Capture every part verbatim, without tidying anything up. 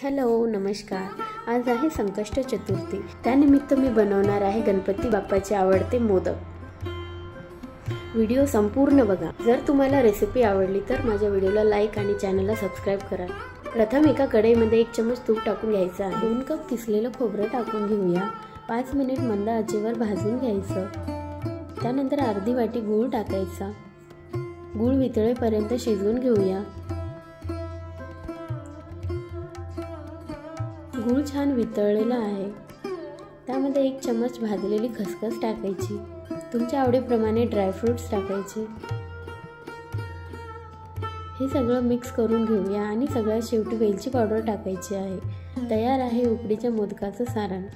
Hello नमस्कार। आज आहे संकष्ट चतुर्थी, त्यानिमित्त मी बनवणार आहे गणपती बाप्पाचे आवडते मोदक। व्हिडिओ संपूर्ण बघा। जर तुम्हाला रेसिपी आवडली तर माझ्या व्हिडिओला लाईक आणि चॅनलला सबस्क्राइब करा। प्रथम एका कढईमध्ये एक चमच तूप टाकून घ्यायचं आहे। दोन कप किसलेलं खोबरं टाकून घेऊया। पाच मिनिट मंद आचेवर भाजून घ्यायचं। त्यानंतर अर्धी वाटी गूळ टाकायचा। गूळ वितळेपर्यंत शिजवून घेऊया। गूळ छान वितळलेला आहे। त्यामध्ये एक चमच भाजलेली खसखस टाकायची। तुमच्या आवडीप्रमाणे ड्रायफ्रुट्स टाकायचे। हे सगळं मिक्स करून घेऊया आणि सगळ्यात शेवटी वेलची पावडर टाकायची आहे। तयार आहे उकडीच्या मोदकाचं सारण।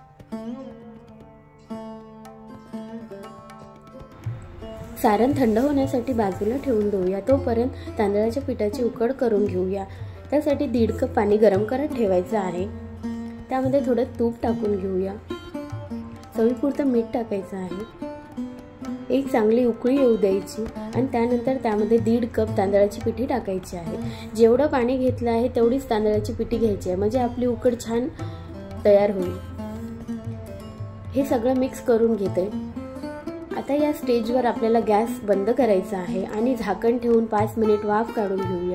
सारण थंड होण्यासाठी बाजूला ठेवून देऊया। तोपर्यंत तांदळाच्या पिठाची उकड करून घेऊया। त्यासाठी दीड कप पाणी गरम करत ठेवायचं आहे। त्यामध्ये थोडं तूप टाकून घेऊया। चवीपुरतं मीठ टाकायचं आहे। एक चांगली उकळी येऊ द्यायची आणि त्यानंतर त्यामध्ये दीड कप तांदळाची पिठी टाकायची आहे। जेवढं पाणी घेतलं आहे तेवढीच तांदळाची पिठी घ्यायची आहे, म्हणजे आपली उकड छान तयार होईल। हे सगळं मिक्स करून घेते। आता या स्टेजवर आपल्याला गॅस बंद करायचा आहे आणि झाकण ठेवून पाच मिनिट वाफ काढून घेऊया।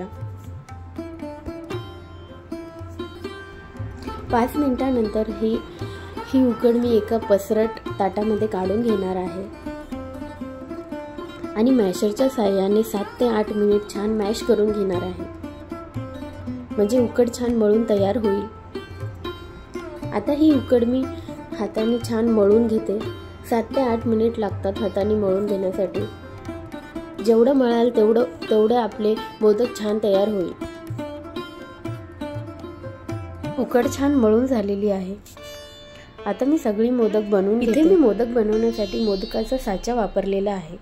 पाच मिनिटांनंतर ही ही उकड मी एका पसरट ताटामध्ये काढून घेणार आहे आणि मॅशरच्या साहाय्याने सात ते आठ मिनिट छान मॅश करून घेणार आहे, म्हणजे उकड छान मळून तयार होईल। आता ही उकड मी हाताने छान मळून घेते। सात ते आठ मिनिट लागतात हाताने मळून घेण्यासाठी। जेवढं मळाल तेवढं तेवढं आपले मोदक छान तयार होईल। उकड छान मळून झालेली आहे। आता मी सगळी मोदक बनवून घेते। इथे मी मोदक बनवण्यासाठी मोदकाचा साचा वापरलेला आहे।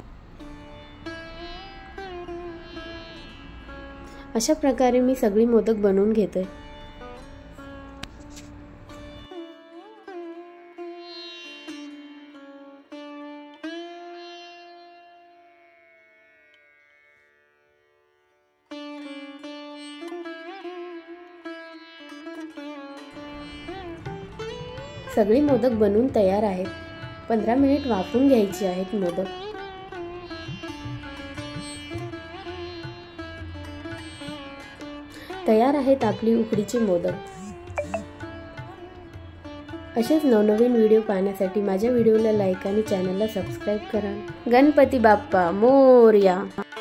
अशा प्रकारे मी सगळी मोदक बनवून घेते। सगळी मोदक बनवून तयार आहेत। पंधरा मिनिट वाफवून घ्यायची आहेत मोदक। तयार आहेत आपली उकडीचे मोदक। असेच नवनवीन व्हिडिओ पाहण्यासाठी माझ्या व्हिडिओला लाईक आणि चॅनलला सबस्क्राइब करा। गणपती बाप्पा मोरया।